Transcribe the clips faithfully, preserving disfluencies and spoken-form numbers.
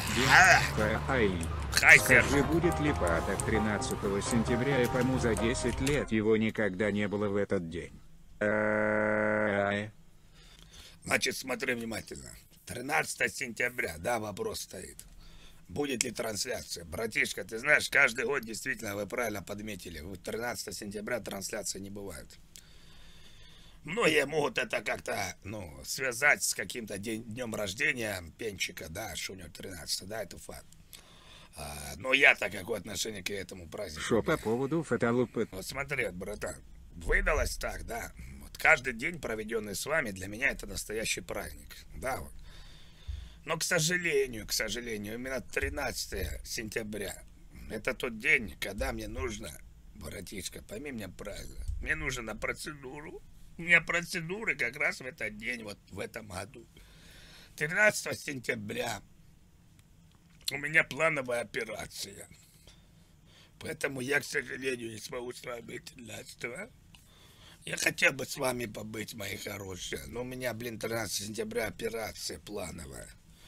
День А, Хай. Хай, Скажи, будет ли паток тринадцатого сентября, и кому за десять лет его никогда не было в этот день? А-а-а. Значит, смотри внимательно. тринадцатого сентября, да, вопрос стоит. Будет ли трансляция? Братишка, ты знаешь, каждый год действительно, вы правильно подметили, тринадцатого сентября трансляции не бывает. Многие могут это как-то, ну, связать с каким-то день, днем рождения Пенчика, да, что у него тринадцатого, да, это факт. А, но я-то какое отношение к этому празднику Шо по имею? поводу фотолупы? Вот смотри, вот, братан, выдалось так, да. Вот каждый день, проведенный с вами, для меня это настоящий праздник, да, вот. Но, к сожалению, к сожалению, именно тринадцатого сентября это тот день, когда мне нужно, братишка, пойми меня правильно, мне нужно на процедуру. У меня процедуры как раз в этот день, вот в этом году. тринадцатого сентября у меня плановая операция. Поэтому я, к сожалению, не смогу с вами быть тринадцатого. Я хотел бы с вами побыть, мои хорошие. Но у меня, блин, тринадцатого сентября операция плановая.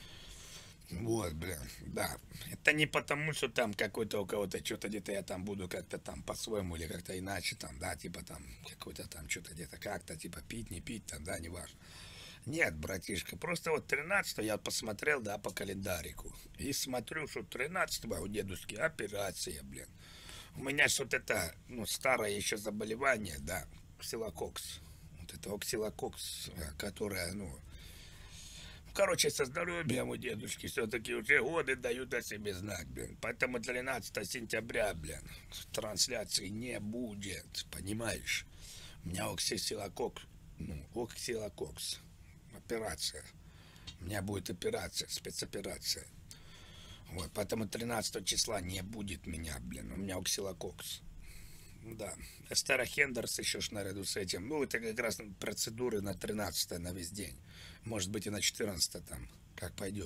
Вот, блин, да. Это не потому, что там какой-то у кого-то что-то где-то я там буду как-то там по-своему или как-то иначе там, да, типа там какой-то там что-то где-то как-то, типа пить, не пить там, да, не важно. Нет, братишка, просто вот тринадцатого я посмотрел, да, по календарику. И смотрю, что тринадцатого у дедушки операция, блин. У меня что-то это, ну, старое еще заболевание, да, ксилококс. Вот это оксилококс, которое, ну, короче, со здоровьем у дедушки все-таки уже годы дают о себе знак, блин. Поэтому тринадцатого сентября, блин, трансляции не будет, понимаешь? У меня оксилококс, ну, оксилококс, операция. У меня будет операция, спецоперация. Вот, поэтому тринадцатого числа не будет меня, блин, у меня оксилококс. Да, Эстера Хендерс еще ж наряду с этим. Ну, это как раз процедуры на тринадцатое на весь день. Может быть и на четырнадцатое там, как пойдет.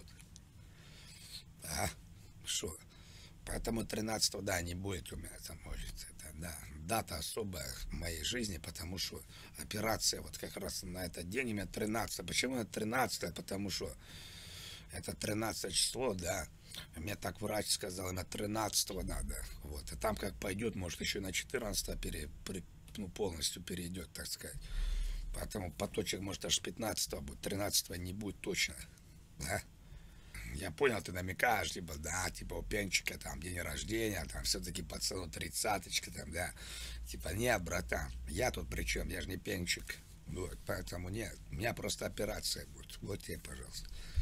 Да, что? Поэтому тринадцатого, да, не будет у меня там, может, это, да, дата особая в моей жизни, потому что операция вот как раз на этот день у меня тринадцатое. Почему это тринадцатое? Потому что это тринадцатое число, да. Мне так врач сказал, на тринадцатого надо. Вот. И там как пойдет, может еще на четырнадцатое пере, при, ну, полностью перейдет, так сказать. Поэтому поточек может аж пятнадцатого будет, тринадцатого не будет точно. Да? Я понял, ты намекаешь, типа, да, типа у Пенчика там день рождения, там все-таки пацану тридцаточка, там, да. Типа, не, братан, я тут при чем, я же не Пенчик. Вот, поэтому нет, у меня просто операция будет. Вот тебе, пожалуйста.